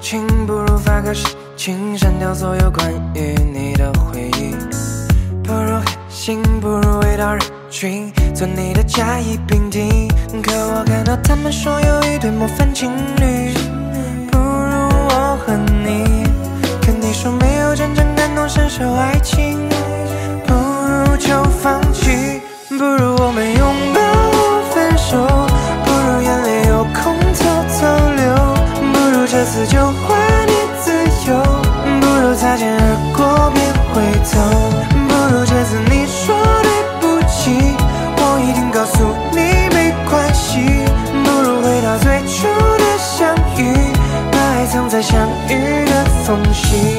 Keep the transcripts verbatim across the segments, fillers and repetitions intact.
情，不如发个誓情，删掉所有关于你的回忆。不如黑心，不如围到人群，做你的甲乙丙丁。可我看到他们说有一对模范情侣，不如我和你。可你说没有真正感同身受爱情，不如就放弃。不如我们拥抱或分手，不如眼泪有空偷偷流，不如这次就还你自由，不如擦肩而过别回头，不如这次你说对不起，我一定告诉你没关系，不如回到最初的相遇，把爱藏在相遇的缝隙。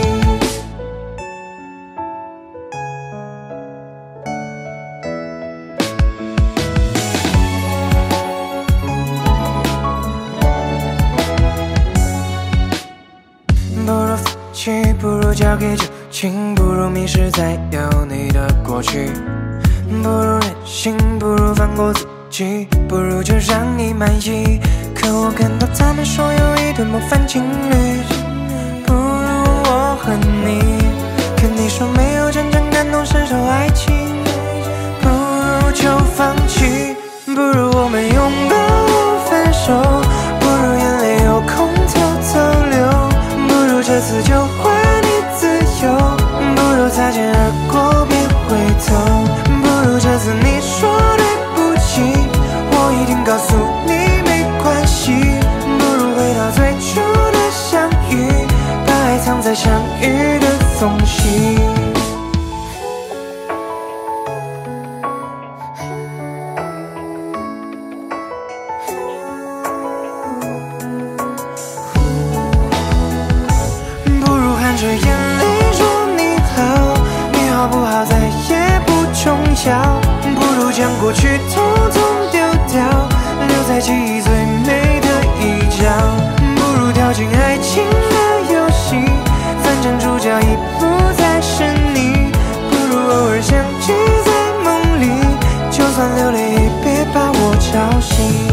不如放弃，不如交给旧情，不如迷失在有你的过去，不如任性，不如放过自己，不如就让你满意。可我看到他们说有一对模范情侣，不如我和你。可你说没有真正感同身受爱情，不如就放弃。不如我们拥抱或分手，不如眼泪有空偷偷流，这次就还你自由，不如擦肩而过别回头，不如这次你说对不起，我一定告诉你没关系，不如回到最初的相遇，把爱藏在相遇的缝隙。这眼泪说你好，你好不好再也不重要，不如将过去统统丢掉，留在记忆最美的一角，不如跳进爱情的游戏，反正主角已不再是你，不如偶尔相聚在梦里，就算流泪也别把我吵醒。